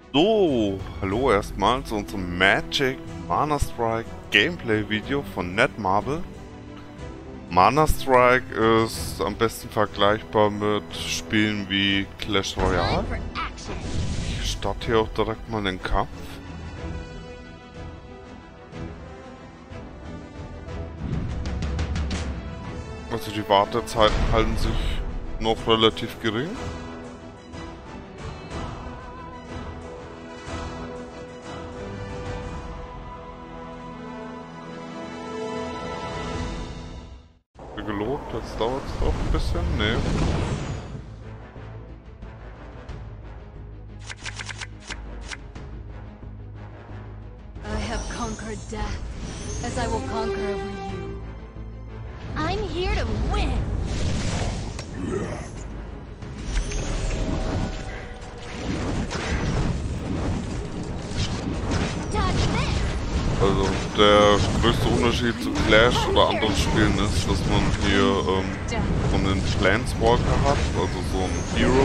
So, hallo erstmal zu unserem Magic Mana Strike Gameplay Video von Netmarble. Mana Strike ist am besten vergleichbar mit Spielen wie Clash Royale. Ich starte hier auch direkt mal den Kampf. Also die Wartezeiten halten sich noch relativ gering. Gelobt, jetzt dauert es doch ein bisschen. Nee. I have conquered death, as I will conquer over you. I'm here to win! Dodge this! Also der größte Unterschied zu Clash oder anderen Spielen ist, dass man hier so einen Planeswalker hat, also so ein Hero.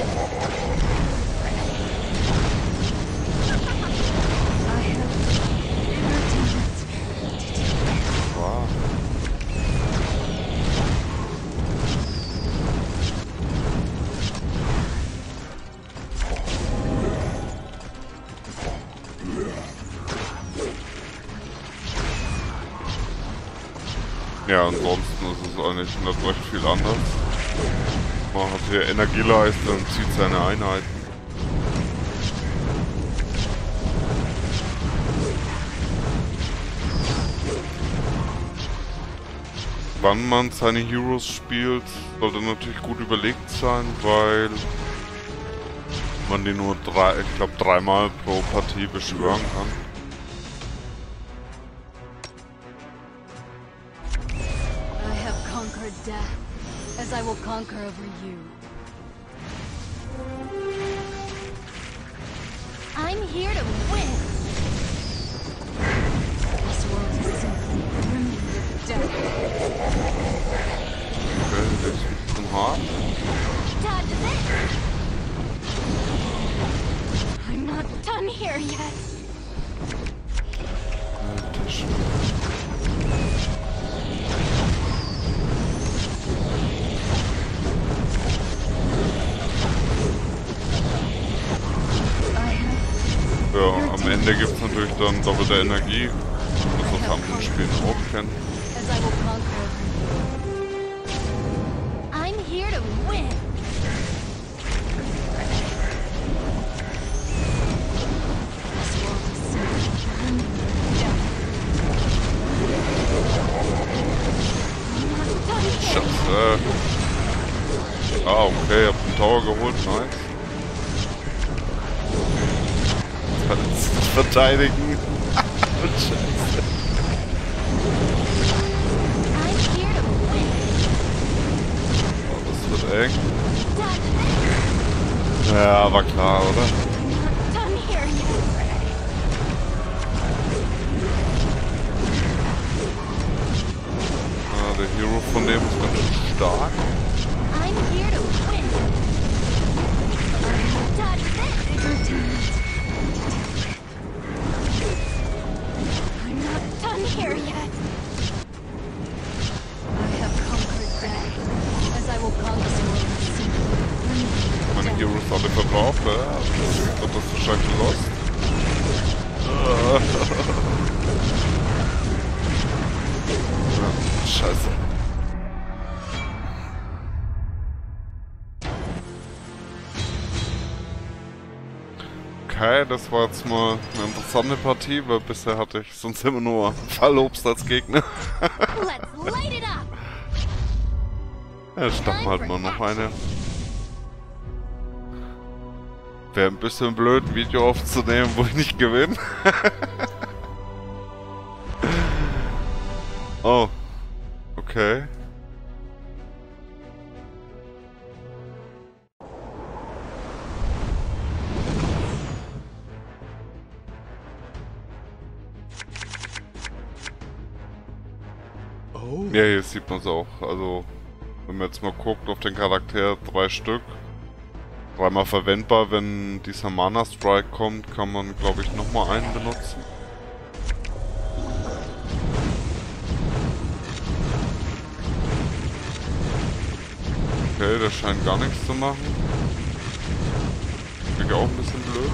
Wow. Ja, ansonsten ist es eigentlich nicht recht viel anders. Man hat hier Energieleiste und zieht seine Einheiten. Wann man seine Heroes spielt, sollte natürlich gut überlegt sein, weil man die nur dreimal pro Partie beschwören kann. Death, as I will conquer over you. I'm here to win! This world is simply brimming with death. Okay, das ist ein bisschen hart. Dodge this! I'm not done here yet! Alter Schwede. Ja, am Ende gibt es natürlich dann doppelte Energie, das aus anderen Spielen auch kennen. I'm here to win. Scheiße. Ah, okay, hab den Tower geholt, nice. Jetzt verteidigen. Scheiße. Oh, das wird eng. Ja, war klar, oder? Ah, der Hero von dem ist ganz schön stark. Here yet. I have conquered death, as I will conquer Meine Heroes alle verbraucht, ja. Ich glaube, das ist wahrscheinlich lost. Ja, scheiße. Okay, das war jetzt mal eine interessante Partie, weil bisher hatte ich sonst immer nur Fallobst als Gegner. Ja, starten halt mal noch eine. Wäre ein bisschen blöd, ein Video aufzunehmen, wo ich nicht gewinne. Oh. Okay. Ja, hier sieht man es auch. Also, wenn man jetzt mal guckt auf den Charakter, 3 Stück. dreimal verwendbar. Wenn dieser Mana Strike kommt, kann man, glaube ich, nochmal einen benutzen. Okay, der scheint gar nichts zu machen. Finde ich auch ein bisschen blöd.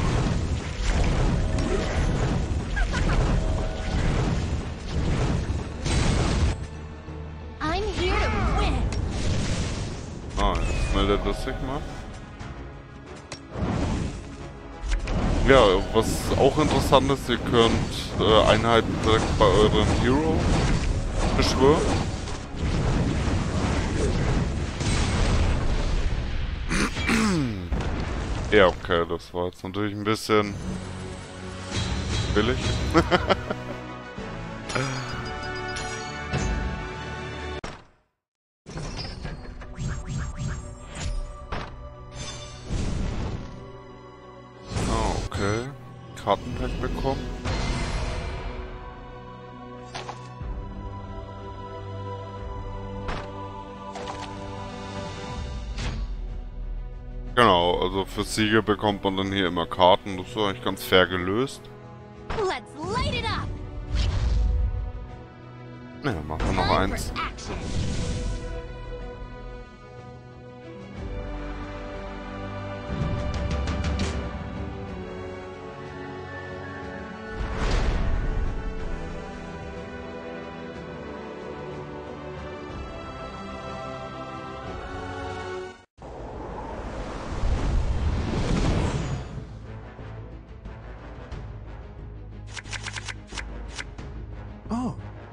Ah, jetzt meldet das sich mal. Ja, was auch interessant ist, ihr könnt Einheiten direkt bei eurem Hero beschwören. Ja, okay, das war jetzt natürlich ein bisschen billig. Okay, Kartenpack bekommen. Genau, also für Siege bekommt man dann hier immer Karten. Das ist eigentlich ganz fair gelöst. Ja, dann machen wir noch eins. Oh.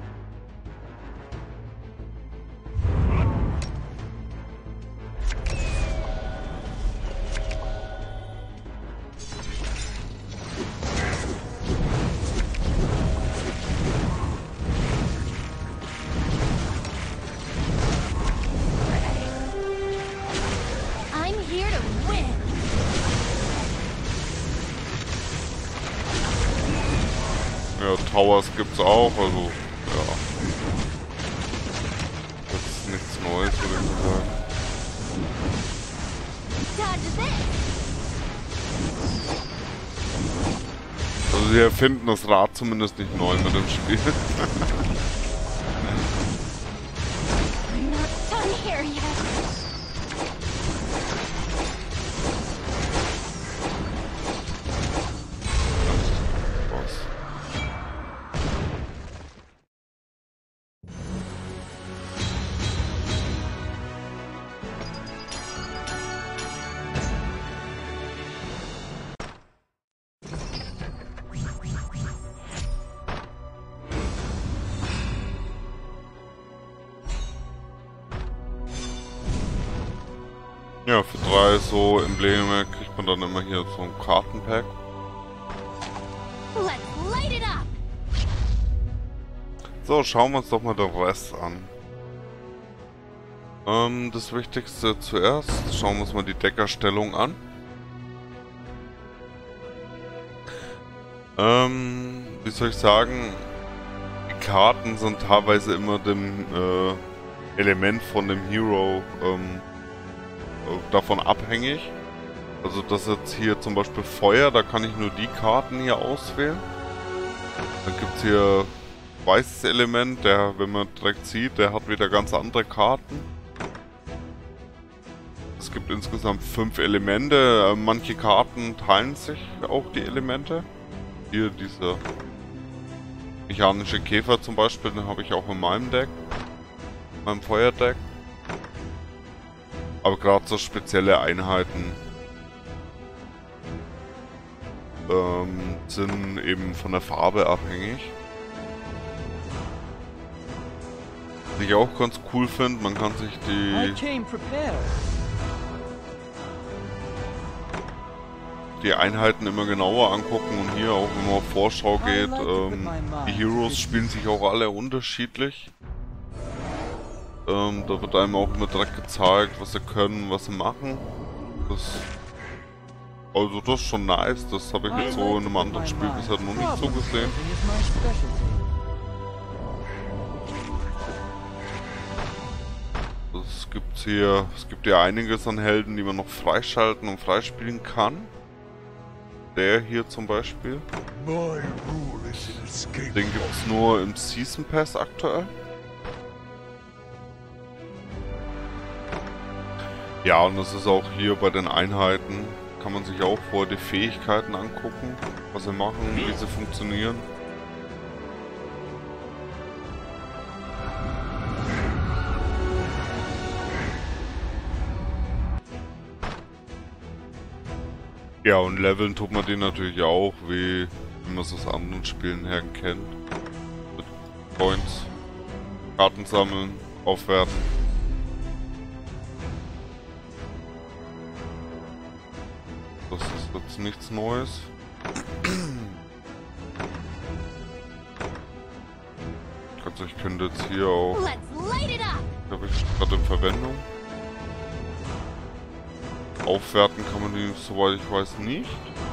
I'm here to win. Ja, Towers gibt's auch, also ja. Das ist nichts Neues, würde ich mal sagen. Also sie erfinden das Rad zumindest nicht neu mit dem Spiel. I'm not done here yet. Ja, für 3 so Embleme kriegt man dann immer hier so ein Kartenpack. So, schauen wir uns doch mal den Rest an. Das Wichtigste zuerst, schauen wir uns mal die Deckerstellung an. Wie soll ich sagen, die Karten sind teilweise immer dem Element von dem Hero davon abhängig. Also das jetzt hier zum Beispiel Feuer, da kann ich nur die Karten hier auswählen. Dann gibt es hier weißes Element, der, wenn man direkt sieht, der hat wieder ganz andere Karten. Es gibt insgesamt 5 Elemente, manche Karten teilen sich auch die Elemente. Hier dieser mechanische Käfer zum Beispiel, den habe ich auch in meinem Deck, meinem Feuerdeck. Aber gerade so spezielle Einheiten sind eben von der Farbe abhängig. Was ich auch ganz cool finde, man kann sich die Einheiten immer genauer angucken und hier auch, wenn man auf Vorschau geht, die Heroes spielen sich auch alle unterschiedlich. Da wird einem auch immer direkt gezeigt, was sie können, was sie machen. Also das ist schon nice, das habe ich jetzt so in einem anderen Spiel bisher noch nicht so gesehen. Das gibt's hier, es gibt ja einiges an Helden, die man noch freischalten und freispielen kann. Der hier zum Beispiel. Den gibt es nur im Season Pass aktuell. Ja, und das ist auch hier bei den Einheiten, kann man sich auch vorher die Fähigkeiten angucken, was sie machen, wie sie funktionieren. Ja, und leveln tut man den natürlich auch, wie man es aus anderen Spielen her kennt. Mit Points, Karten sammeln, aufwerten. Das ist jetzt nichts Neues. Also ich könnte jetzt hier auch... Habe ich gerade in Verwendung. Aufwerten kann man die, soweit ich weiß, nicht.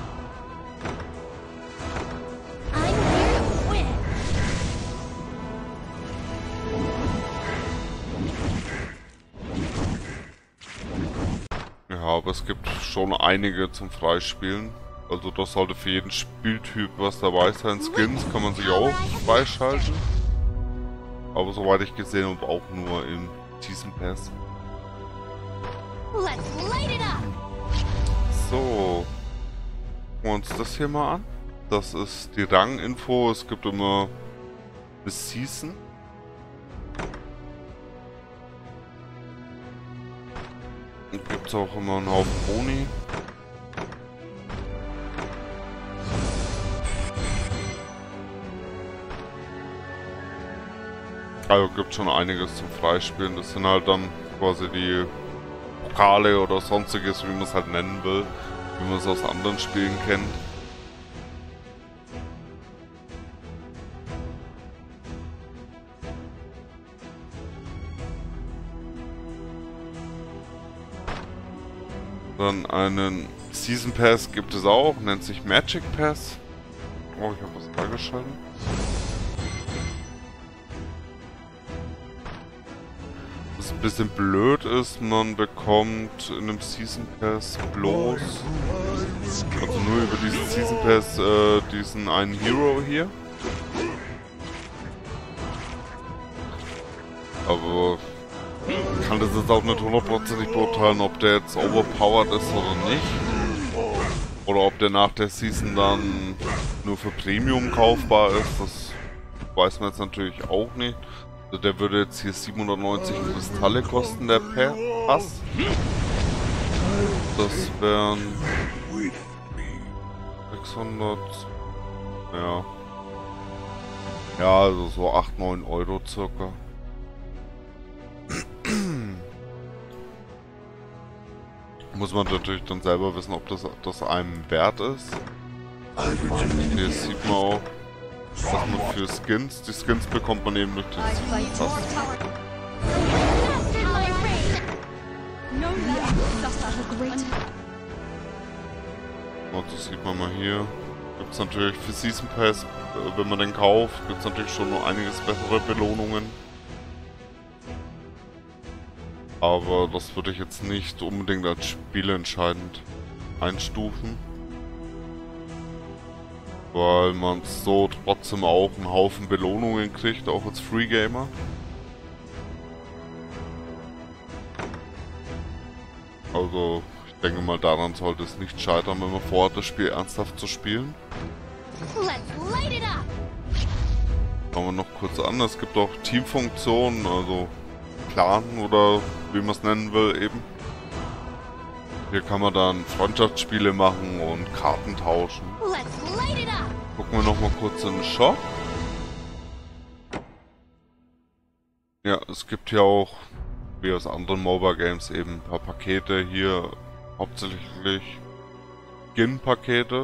Ja, aber es gibt schon einige zum Freispielen. Also das sollte für jeden Spieltyp was dabei sein. Skins kann man sich auch freischalten. Aber soweit ich gesehen habe, auch nur im Season Pass. So, gucken wir uns das hier mal an. Das ist die Ranginfo. Es gibt immer eine Season. Und gibt es auch immer einen Haufen Boni. Also gibt schon einiges zum Freispielen. Das sind halt dann quasi die Pokale oder sonstiges, wie man es halt nennen will, wie man es aus anderen Spielen kennt. Dann einen Season Pass gibt es auch, nennt sich Magic Pass. Oh, ich habe was freigeschalten. Was ein bisschen blöd ist, man bekommt in einem Season Pass bloß, also nur über diesen Season Pass, diesen einen Hero hier. Aber ich kann das jetzt auch nicht hundertprozentig beurteilen, ob der jetzt overpowered ist oder nicht. Oder ob der nach der Season dann nur für Premium kaufbar ist, das weiß man jetzt natürlich auch nicht. Also der würde jetzt hier 790 Kristalle kosten, der Pass. Das wären 600, ja. Ja, also so 8-9 Euro circa. Muss man natürlich dann selber wissen, ob das einem wert ist. Hier sieht man auch, was man für Skins, die Skins bekommt man eben durch den Season Pass. Und das sieht man mal hier. Gibt es natürlich für Season Pass, wenn man den kauft, gibt es natürlich schon noch einiges bessere Belohnungen. Aber das würde ich jetzt nicht unbedingt als spielentscheidend einstufen. Weil man so trotzdem auch einen Haufen Belohnungen kriegt, auch als Free Gamer. Also ich denke mal, daran sollte es nicht scheitern, wenn man vorhat, das Spiel ernsthaft zu spielen. Schauen wir noch kurz an, es gibt auch Teamfunktionen, also Clan oder wie man es nennen will eben. Hier kann man dann Freundschaftsspiele machen und Karten tauschen. Gucken wir noch mal kurz in den Shop. Ja, es gibt hier auch, wie aus anderen MOBA Games, eben ein paar Pakete. Hier hauptsächlich Skin-Pakete.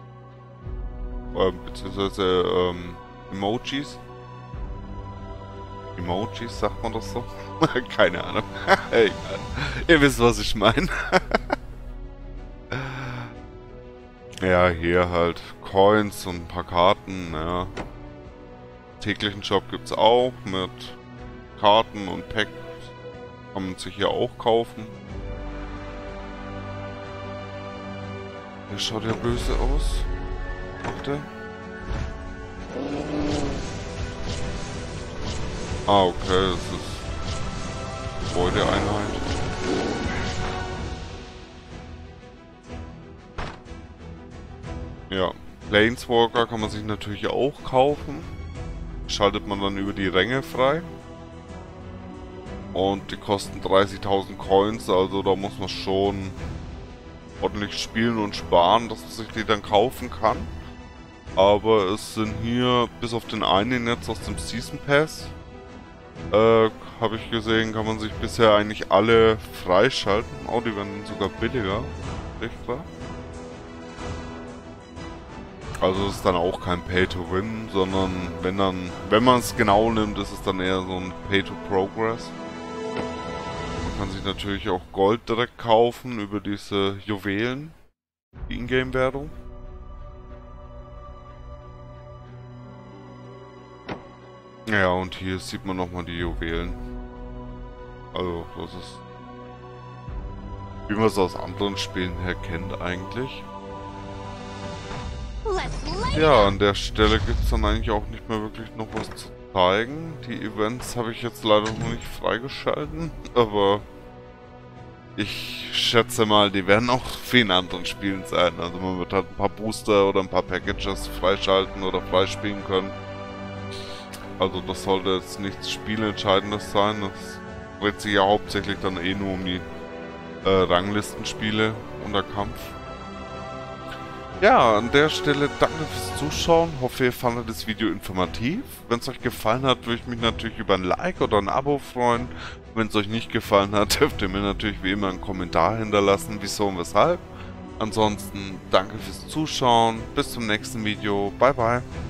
Beziehungsweise Emojis. Emojis, sagt man das so? Keine Ahnung. Egal. Ihr wisst, was ich meine. Ja, hier halt Coins und ein paar Karten, ja. Täglichen Shop gibt's auch mit Karten und Packs Kann man sich hier auch kaufen. Der schaut ja böse aus. Macht er? Ah, okay, das ist Gebäudeeinheit. Ja, Planeswalker kann man sich natürlich auch kaufen. Schaltet man dann über die Ränge frei. Und die kosten 30.000 Coins, also da muss man schon ordentlich spielen und sparen, dass man sich die dann kaufen kann. Aber es sind hier, bis auf den einen jetzt aus dem Season Pass, habe ich gesehen, kann man sich bisher eigentlich alle freischalten. Oh, die werden sogar billiger. Echt klar. Also es ist dann auch kein Pay-to-Win, sondern wenn man es genau nimmt, ist es dann eher so ein Pay-to-Progress. Man kann sich natürlich auch Gold direkt kaufen über diese Juwelen, die Ingame-Währung. Ja, und hier sieht man nochmal die Juwelen. Also, das ist, wie man es aus anderen Spielen her kennt eigentlich. Ja, an der Stelle gibt es dann eigentlich auch nicht mehr wirklich noch was zu zeigen. Die Events habe ich jetzt leider noch nicht freigeschalten, aber ich schätze mal, die werden auch für in anderen Spielen sein. Also man wird halt ein paar Booster oder ein paar Packages freischalten oder freispielen können. Also das sollte jetzt nichts Spielentscheidendes sein. Das dreht sich ja hauptsächlich dann eh nur um die Ranglistenspiele unter Kampf. Ja, an der Stelle danke fürs Zuschauen. Hoffe, ihr fandet das Video informativ. Wenn es euch gefallen hat, würde ich mich natürlich über ein Like oder ein Abo freuen. Wenn es euch nicht gefallen hat, dürft ihr mir natürlich wie immer einen Kommentar hinterlassen, wieso und weshalb. Ansonsten danke fürs Zuschauen. Bis zum nächsten Video. Bye bye.